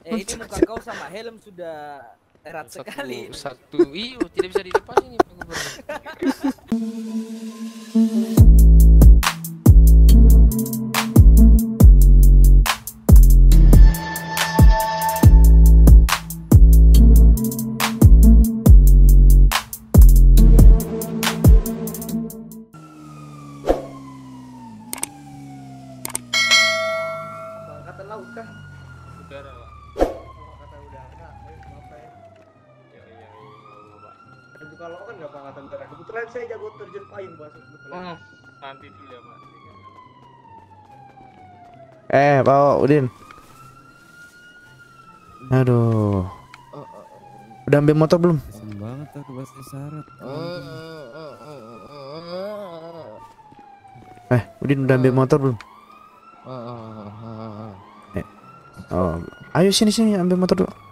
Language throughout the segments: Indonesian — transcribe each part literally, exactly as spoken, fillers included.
Eh ini muka kau sama helm sudah erat Satu, sekali. satu, iyo tidak bisa dilepas ini Pak Gubernur. Angkatan laut kah? Udara Pak. Kalau kata udara, eh, maaf ya. Ya, ya, ya, Pak. Ada buka lowongan nggak Pak angkatan udara? Kebetulan saya jago terjun payung Pak. Kebetulan. Oh, nanti dulu ya Pak. Eh, Pak Udin. Aduh. Udah ambil motor belum? Kasian banget aku pasti syarat. Eh, Udin udah ambil motor belum? Eh. Oh, ayo sini sini ambil motor dulu.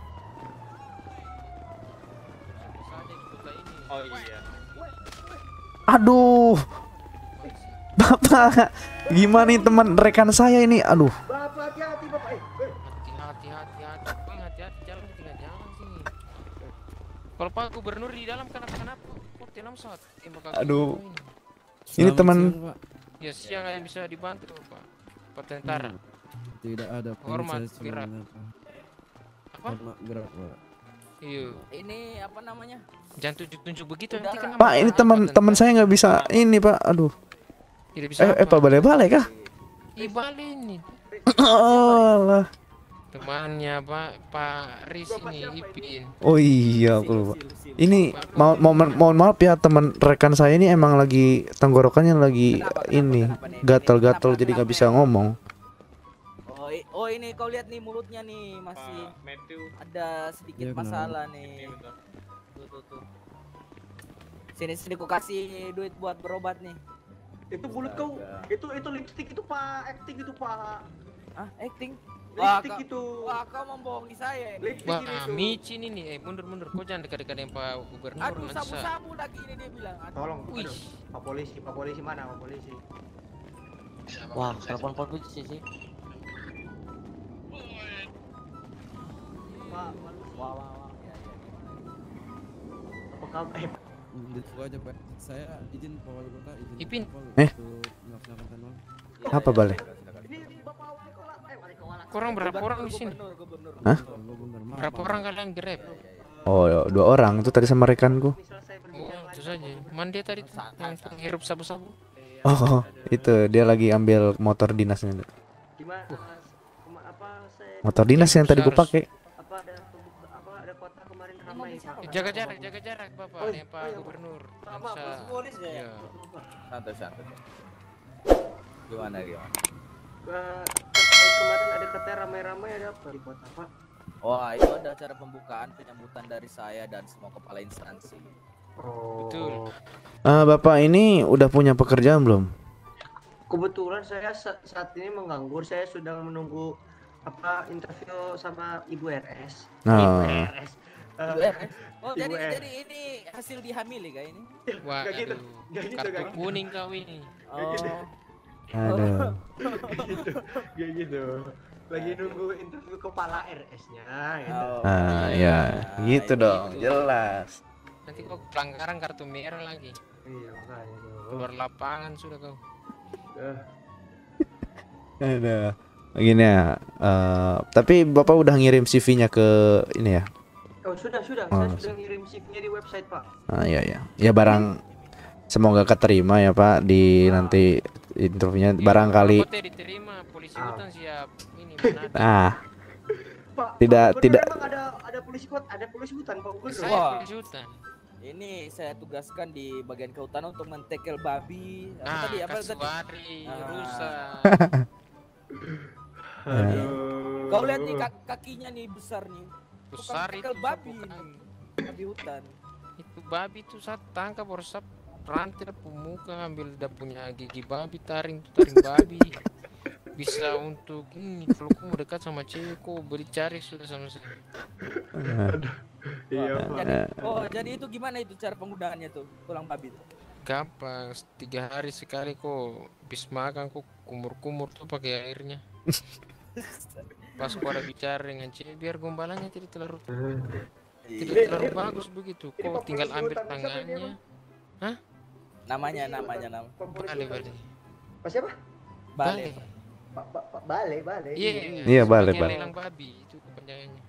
Oh iya. Aduh. Bapak, gimana nih teman rekan saya ini? Aduh. Bapak hati-hati Bapak. Eh, eh. Hati-hati, hati-hati, Bang, hati-hati jalan di tengah jalan sini. Kalau Pak Gubernur di dalam kenapa-kenapa? Kok tidak pesawat? Tembak aku Aduh. ini. Ini Selamat teman siang, Pak. Ya siang yang bisa dibantu Pak. Pak tentara. Hmm, Tidak ada Pak. Hormat, Saya cuma gerak. menapa. Apa? Hormat gerak Pak. Iya. Ini apa namanya? Jangan tunjuk-tunjuk begitu Udara. nanti kan. Pak, ini teman-teman saya nggak bisa ini Pak. Aduh. Tidak bisa. Eh, eh Pak balik-balik kah? Ibal ini. Allah. Temannya Pak Pak Riz ini Ipin. Oh iya, aku lupa. Ini mau mohon mohon maaf ya teman rekan saya ini emang lagi tenggorokannya lagi Kenapa, kenapa, ini kenapa nih? gatal-gatal Kenapa, jadi nggak kenapa bisa ya? ngomong. Oh, i- oh ini kau lihat nih mulutnya nih masih Matthew. ada sedikit Iya, kenapa? masalah nih. Tuh tuh tuh. Sini sini ku kasih duit buat berobat nih. Itu mulut kau, itu itu lipstick itu Pak, acting itu Pak. Ah, acting. Wah, Lipstick kau- itu. Wah, kau membohongi saya ini. Lipstick Wah, ini itu. micin ini nih. Eh, mundur-mundur. Kok jangan dekat-dekat dengan Pak Gubernur. Aduh, Mansa. sabu-sabu lagi ini dia bilang. Aduh. Tolong, Wih. aduh. Pak polisi, Pak polisi mana Pak polisi? Wah, telepon polisi sih. Pak, malu. Wah, wah, wah. Ya, ya. Apa kabar? Eh, Ditunggu aja Pak. Saya izin Pak Wali Kota izin. Ipin. Pak, Eh. untuk melaksanakan uang. Apa balik? ini Bapak wali kota, eh wali kota. Kurang berapa orang di sini? Gubernur, gubernur. Hah? Gua bener, maaf, Berapa Pak. orang kalian grab? Oh, ya, dua orang itu tadi sama rekanku. Misal saya Oh, berbicara itu saja. Mana dia tadi tuh yang menghirup sabu-sabu? Oh, itu dia lagi ambil motor dinasnya. di mana kema- apa saya Motor dinas yang tadi gue Harus. pakai. apa ada pembuka, apa ada kota kemarin ramai Pak. Jaga jarak, jaga jarak Bapak. Oh, Ini Pak oh, iya, Gubernur. Pak, Mansa. Pak, polis ya? Iya. Santai, santai. Gimana gimana? Eh, eh, kemarin ada kata ramai-ramai ada apa di kota Pak? Wah, itu ada acara pembukaan penyambutan dari saya dan semua kepala instansi. Oh. Betul. Ah, Bapak ini udah punya pekerjaan belum? Kebetulan saya sa- saat ini menganggur, saya sedang menunggu apa interview sama Ibu R S. Nah. Ibu R S. Eh, Ibu R S? Oh, Ibu jadi R. jadi ini hasil dihamili kah ini? Wah, Gak gitu, aduh. gak gitu, Kartu gak gitu. kuning kau ini. Oh. Aduh. gitu, kayak gitu. Lagi nunggu interview kepala R S-nya. Gitu. Oh, Ah, iya. ya, gitu Ini dong, itu. jelas. Nanti kok pelanggaran kartu merah lagi. Iya, makanya tuh. Keluar lapangan sudah kau. Eh, Aduh. Begini ya. eh, tapi Bapak udah ngirim C V-nya ke ini ya? Oh, sudah, sudah. Oh, Saya sudah ngirim C V-nya di website, Pak. Ah, iya ya. Ya barang semoga keterima ya Pak di nanti interviewnya barangkali. Kok diterima polisi Ah. hutan siap ini menata. Ah, Pak, Tidak- Pak Gubernur tidak. Emang ada ada polisi kota, ada polisi hutan, Pak Gubernur. Saya Wah. polisi hutan. Ini saya tugaskan di bagian kehutanan untuk mentekel babi. Apa Ah, tadi? Apa tadi? kasuari, Ah. rusa. Aduh. Kau lihat nih kak- kakinya nih besar nih. Tukang Besar itu tekel babi. bukan. Babi hutan. Itu babi tuh saat tangkap harus sap rantai pemuka ambil dia punya gigi babi taring tuh taring babi. Bisa untuk ini kalau kau mau dekat sama cewek kau beri cari sudah sama saya. Iya, Wah, Pak. jadi, oh, jadi itu gimana itu cara penggunaannya tuh tulang babi tuh? Gampang, tiga hari sekali kok habis makan kok kumur-kumur tuh pakai airnya. Pas kau ada bicara dengan cewek, biar gombalannya tidak terlalu tidak Iya. terlalu bagus begitu. Ini Kau Pak tinggal Polisi ambil Hutan, siapa ini, tangannya. Namanya, namanya, nama. Bale, bale. Pak siapa? Balik. Pak Pak Pak Bale, Bale. Iya, Iya, bale, sebagai bale. lelang babi itu kepanjangannya.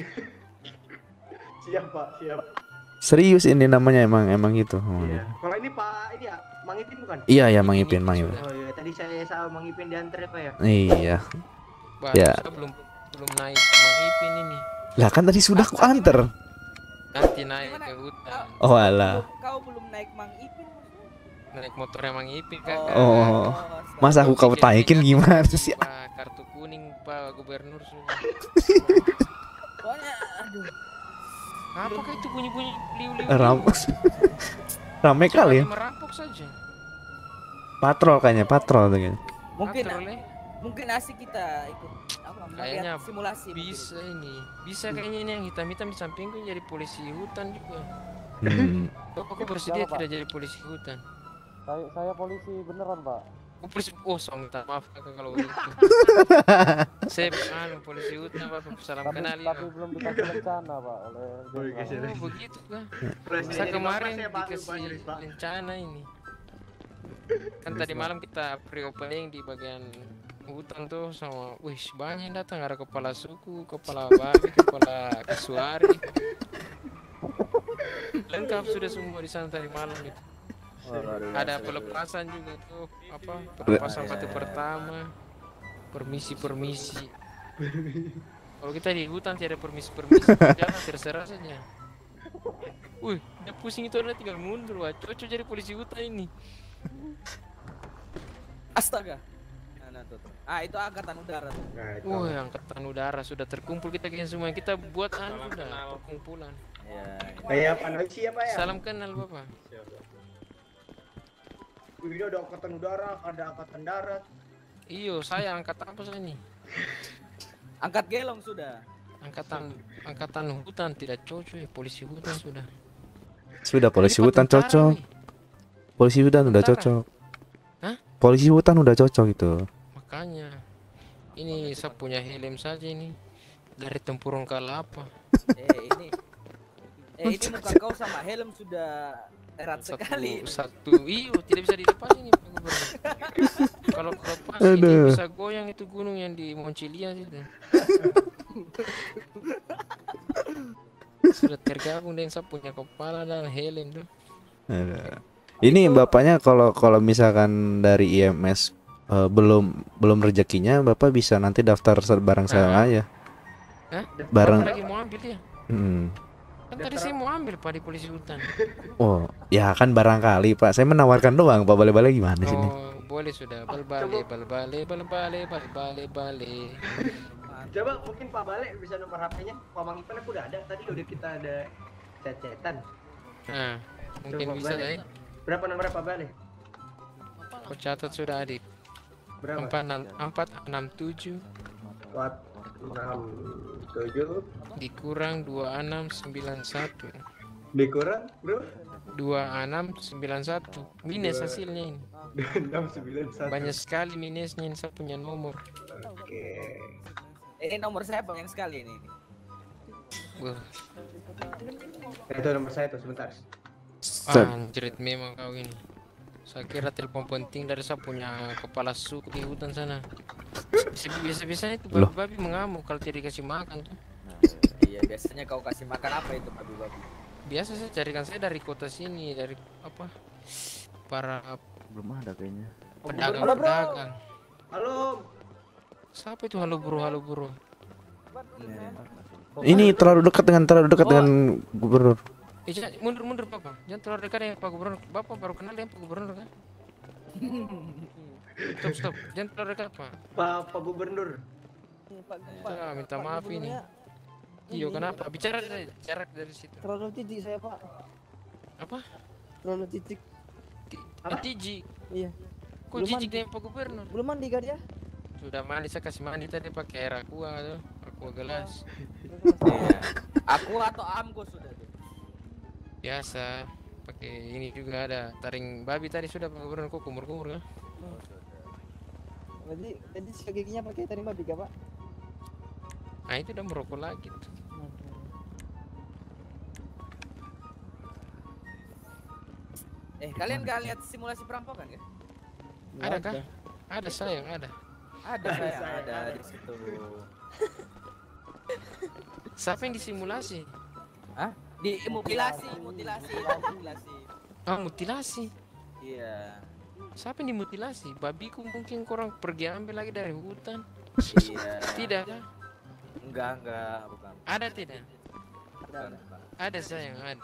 Siap Pak, siap. Serius ini namanya emang emang gitu. Oh, Iya. Kalau ini Pak ini ya, Mang Ipin bukan? Iya ya Mang Ipin, Mang Ipin. Oh iya, tadi saya sama Mang Ipin diantar ya Pak ya. Iya. Baru Ya. saya belum belum naik Mang Ipin ini. Lah kan tadi sudah aku anter. Nanti naik Gimana? ke hutan. Oh alah. Kau belum naik Mang Ipin maksudnya? Naik motornya Mang Ipin kakak. Oh. Masa aku kau taikin gimana sih? Pak, kartu kuning Pak Gubernur sudah. Pokoknya, aduh. Apakah itu bunyi-bunyi liu-liu? Rampok. Rame kali ya. Merampok saja. Patrol kayaknya, patrol tuh kayaknya. Mungkin Patrol, ya. mungkin asik kita ikut apa? Kayaknya melihat simulasi. mungkin. Bisa ini. Bisa kayaknya ini yang hitam-hitam di sampingku jadi polisi hutan juga. Hmm. Bapak kok bersedia tidak jadi polisi hutan? Saya saya polisi beneran, Pak. Oh, polisi, oh, so, minta maaf kakak kalau begitu. Saya anu polisi hutan Bapak, salam Tapi, kenal tapi ya. belum dikasih rencana, Pak, oleh Jenderal. Oh, begitu kah? Presiden Saya jadi kemarin bapak, saya Pak, Pak dikasih Idris, Pak. rencana ini. Kan tadi malam kita pre-opening di bagian hutan tuh sama, wih banyak yang datang, ada kepala suku, kepala babi, kepala kasuari. Lengkap sudah semua di sana tadi malam itu. Ada pelepasan juga tuh, apa pelepasan batu pertama, permisi permisi. Kalau kita di hutan tidak ada permisi permisi, jangan terserah saja. Wih, yang pusing itu adalah tinggal mundur, wah cocok jadi polisi hutan ini. Astaga. Nah, nah, tuh, tuh. Ah, itu angkatan udara tuh. Nah, itu. Wah, angkatan udara sudah terkumpul kita kayaknya semua. Kita buat anu sudah perkumpulan. Iya. Kayak Pak Noisi ya Pak ya? Salam kenal Bapak. Wih, ini ada angkatan udara, ada angkatan darat. Iyo, saya angkat apa saya ini? Angkat gelong sudah. Angkatan angkatan hutan tidak cocok ya, polisi hutan sudah. Sudah polisi Ini hutan tentara, cocok. weh. Polisi hutan udah Tentara. cocok. Hah? Polisi hutan udah cocok itu. Makanya ini saya punya helm saja ini dari tempurung kalapa. Eh, ini Eh, ini muka kau sama helm sudah erat Satu, sekali. satu iyo tidak bisa dilepas ini Pak Gubernur. Kalau lepas ini Aduh. bisa goyang itu gunung yang di Moncilia itu. Sudah tergabung dengan saya punya kepala dan helm tuh. Ada. Ini bapaknya kalau kalau misalkan dari I M S eh, belum belum rezekinya, bapak bisa nanti daftar ser- bareng saya Nah. aja. Hah? Bareng. Bapak lagi mau ambil dia. Hmm. Kan tadi saya mau ambil Pak di polisi hutan. Oh, ya kan barangkali Pak. Saya menawarkan doang. Pak balik-balik gimana sini? Oh, boleh sudah. Bal bale, bal bale, bal bale, bal bale, bale. Coba mungkin Pak Bale bisa nomor H P-nya. Pak Mang Ipin aku udah ada. Tadi udah kita ada chat-chatan. Nah, mungkin Coba bisa balik. deh. Berapa nomor Pak Bale? Kau catat sudah adik. Berapa? Empat enam empat enam tujuh Empat enam tujuh dikurang dua enam sembilan satu. dikurang bro Dua enam sembilan satu. Minus hasilnya ini. enam sembilan satu. Banyak sekali minusnya ini saya punya nomor. Oke. Ini nomor saya banyak sekali ini. Wah, Nah, itu nomor saya tuh sebentar. Set. anjrit memang kau ini. Saya kira telepon penting dari saya punya kepala suku di hutan sana. Biasa-biasanya itu Loh. babi-babi mengamuk kalau tidak dikasih makan tuh. Iya, biasanya kau kasih makan apa itu babi-babi? Biasa saya carikan saya dari kota sini, dari apa? Para Belum ada kayaknya. pedagang-pedagang. Halo. Siapa itu halo bro, halo bro? Ini terlalu dekat dengan terlalu dekat dengan gubernur. Eh, jangan, mundur mundur Bapak. Jangan terlalu dekat dengan Pak Gubernur. Bapak baru kenal dengan Pak Gubernur kan? Stop stop. Jangan terlalu dekat Pak. Pak Pak Gubernur. Kita minta maaf ini. Iyo kenapa? Bicara dari jarak dari situ. Terlalu titik saya pak, Apa? terlalu titik. Apa? Jijik. Iya. Kok Belum jijik mandi. dengan Pak Gubernur? Belum mandi kan ya? Sudah mandi saya kasih mandi tadi pakai air aqua tuh. Aqua gelas. Iya. Aku atau Amgo sudah tuh. Biasa. Pakai ini juga ada taring babi tadi sudah Pak Gubernur kok kumur-kumur kan? Berarti, jadi sikat giginya pakai taring babi kah pak? Nah itu udah merokok lagi tuh. Eh, kalian gak lihat simulasi perampokan ya? Ada kah? Ada sayang, ada. Ada saya ada di situ. Siapa yang disimulasi? Hah? Di mutilasi, mutilasi, mutilasi. Ah, mutilasi. Iya. Siapa yang dimutilasi? Babiku mungkin kurang pergi ambil lagi dari hutan. Iya. Tidak kah? Enggak, enggak, bukan. Ada tidak? Bukan, bukan. Ada sayang, ada.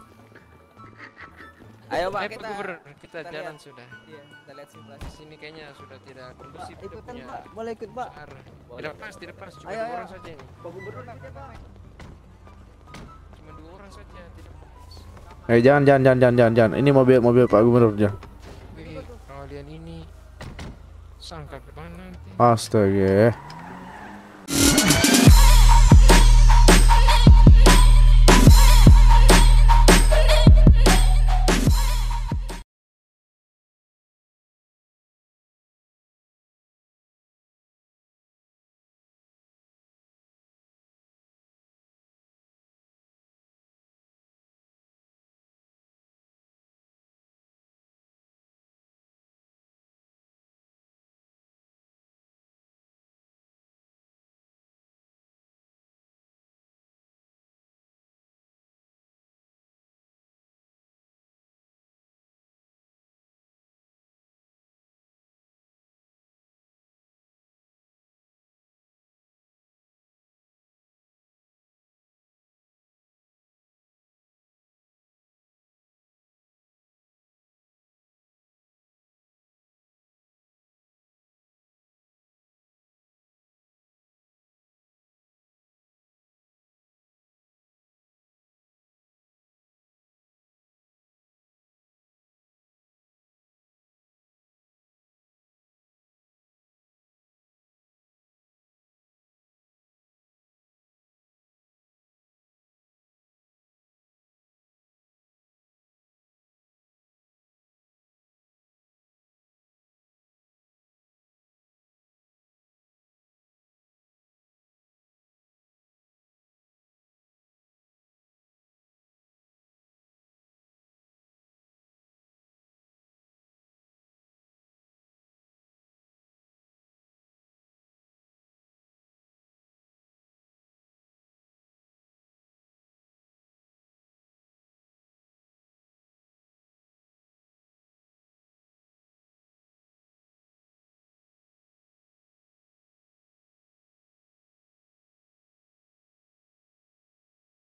Ayo Pak, Eh, kita Pak Gubernur, kita kita jalan lihat. sudah. Iya, kita lihat simulasi. Di sini kayaknya sudah tidak kondusif. Pak, kita ikutan punya Pak, boleh ikut Pak. arah. Boleh. Tidak pas, tidak pas. Cuma Ayo, dua ayo. orang saja ini. Pak Gubernur nanti Pak. Cuma dua orang saja, tidak pas. Eh jangan jangan jangan jangan jangan, jangan. Ini mobil mobil Pak Gubernur jangan. Wih, kalian ini sangka ke mana nanti? Astaga.